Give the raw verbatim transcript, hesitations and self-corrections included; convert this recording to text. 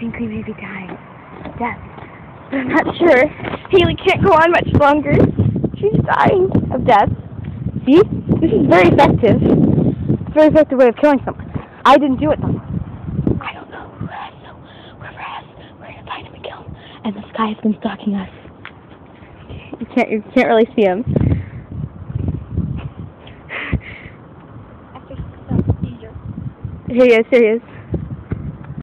think we may be dying. Death. But I'm not sure. Haleigh can't go on much longer. She's dying of death. See? This is very effective. It's a very effective way of killing someone. I didn't do it though. I don't know who has, so whoever has, we're gonna find him and kill him. And this guy has been stalking us. You can't, you can't really see him. Here he is, here he is.